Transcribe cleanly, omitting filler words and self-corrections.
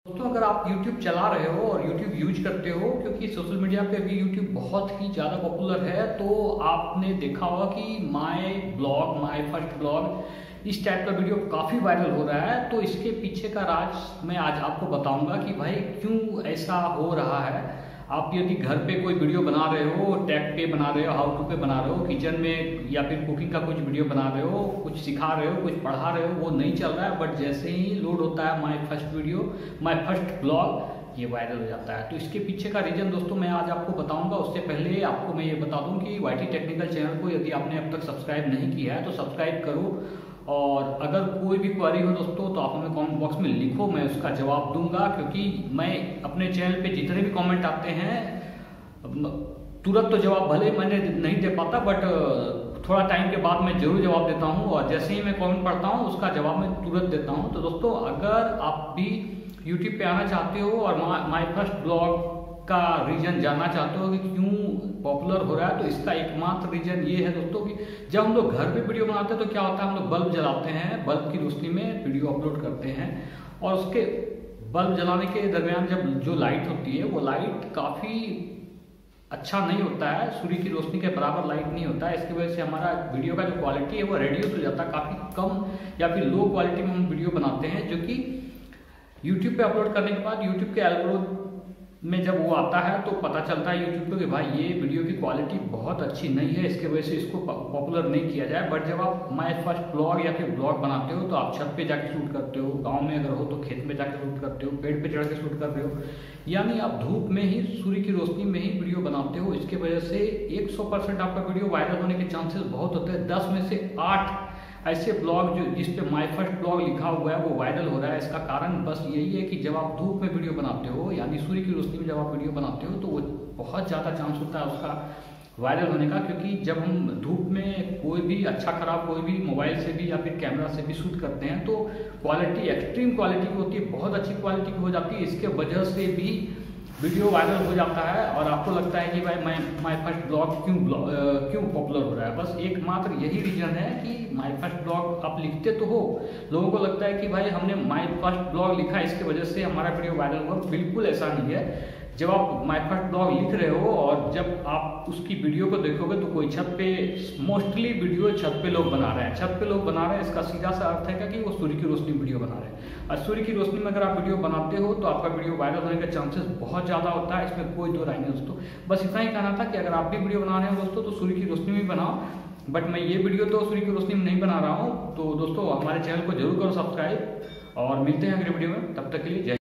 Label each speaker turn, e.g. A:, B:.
A: दोस्तों, अगर आप YouTube चला रहे हो और YouTube यूज करते हो, क्योंकि सोशल मीडिया पे अभी YouTube बहुत ही ज़्यादा पॉपुलर है, तो आपने देखा होगा कि माय फर्स्ट ब्लॉग इस टाइप का वीडियो काफ़ी वायरल हो रहा है। तो इसके पीछे का राज मैं आज आपको बताऊंगा कि भाई क्यों ऐसा हो रहा है। आप यदि घर पे कोई वीडियो बना रहे हो, टेक पे बना रहे हो, हाउ टू पे बना रहे हो, किचन में या फिर कुकिंग का कुछ वीडियो बना रहे हो, कुछ सिखा रहे हो, कुछ पढ़ा रहे हो, वो नहीं चल रहा है, बट जैसे ही लोड होता है माय फर्स्ट ब्लॉग, ये वायरल हो जाता है। तो इसके पीछे का रीजन दोस्तों मैं आज आपको बताऊंगा। उससे पहले आपको मैं ये बता दूं कि वाईटी टेक्निकल चैनल को यदि आपने अब तक सब्सक्राइब नहीं किया है तो सब्सक्राइब करो, और अगर कोई भी क्वेरी हो दोस्तों तो आप हमें कमेंट बॉक्स में लिखो, मैं उसका जवाब दूंगा। क्योंकि मैं अपने चैनल पे जितने भी कमेंट आते हैं तुरंत तो जवाब भले मैंने नहीं दे पाता, बट थोड़ा टाइम के बाद मैं जरूर जवाब देता हूं, और जैसे ही मैं कमेंट पढ़ता हूं उसका जवाब मैं तुरंत देता हूं। तो दोस्तों, अगर आप भी यूट्यूब पे आना चाहते हो और माय फर्स्ट ब्लॉग का रीजन जानना चाहते हो कि क्यों पॉपुलर हो रहा है, तो इसका एकमात्र रीजन ये है दोस्तों कि जब हम लोग घर पे वीडियो बनाते हैं तो क्या होता है, हम लोग बल्ब जलाते हैं, बल्ब की रोशनी में वीडियो अपलोड करते हैं, और उसके बल्ब जलाने के दरमियान जब जो लाइट होती है वो लाइट काफ़ी अच्छा नहीं होता है, सूर्य की रोशनी के बराबर लाइट नहीं होता है। इसकी वजह से हमारा वीडियो का जो क्वालिटी है वो रेड्यूस हो जाता है, काफ़ी कम या फिर लो क्वालिटी में हम वीडियो बनाते हैं, जो कि यूट्यूब पे अपलोड करने के बाद यूट्यूब के एल्गोरिथम में जब वो आता है तो पता चलता है यूट्यूब को कि भाई ये वीडियो की क्वालिटी बहुत अच्छी नहीं है, इसके वजह से इसको पॉपुलर नहीं किया जाए। बट जब आप माय फर्स्ट ब्लॉग या फिर ब्लॉग बनाते हो तो आप छत पे जाके शूट करते हो, गांव में अगर हो तो खेत में जाके शूट करते हो, पेड़ पे चढ़ के शूट कर रहे हो, यानी आप धूप में ही सूर्य की रोशनी में ही वीडियो बनाते हो। इसके वजह से 100% आपका वीडियो वायरल होने के चांसेस बहुत होते हैं। 10 में से 8 ऐसे ब्लॉग जो जिस पे माय फर्स्ट ब्लॉग लिखा हुआ है वो वायरल हो रहा है। इसका कारण बस यही है कि जब आप धूप में वीडियो बनाते हो, यानी सूर्य की रोशनी में जब आप वीडियो बनाते हो, तो वो बहुत ज़्यादा चांस होता है उसका वायरल होने का। क्योंकि जब हम धूप में कोई भी अच्छा खराब कोई भी मोबाइल से भी या फिर कैमरा से भी शूट करते हैं तो क्वालिटी एक्सट्रीम क्वालिटी की होती है, बहुत अच्छी क्वालिटी की हो जाती है। इसके वजह से भी वीडियो वायरल हो जाता है और आपको लगता है कि भाई माय फर्स्ट ब्लॉग क्यों पॉपुलर हो रहा है। बस एकमात्र यही रीजन है कि माय फर्स्ट ब्लॉग आप लिखते तो हो, लोगों को लगता है कि भाई हमने माय फर्स्ट ब्लॉग लिखा इसकी वजह से हमारा वीडियो वायरल हुआ। बिल्कुल ऐसा नहीं है। जब आप माय फर्स्ट ब्लॉग लिख रहे हो और जब आप उसकी वीडियो को देखोगे तो कोई छत पे, मोस्टली वीडियो छत पे लोग बना रहे हैं, छत पे लोग बना रहे हैं, इसका सीधा सा अर्थ है कि वो सूर्य की रोशनी वीडियो बना रहे हैं। और सूर्य की रोशनी में अगर आप वीडियो बनाते हो तो आपका वीडियो वायरल होने का चांसेस बहुत ज़्यादा होता है, इसमें कोई दो राय नहीं दोस्तों। बस इतना ही कहना था कि अगर आप भी वीडियो बना रहे हो दोस्तों तो सूर्य की रोशनी में बनाओ, बट मैं ये वीडियो तो सूर्य की रोशनी में नहीं बना रहा हूँ। तो दोस्तों, हमारे चैनल को जरूर करो सब्सक्राइब, और मिलते हैं अगले वीडियो में। तब तक के लिए जय।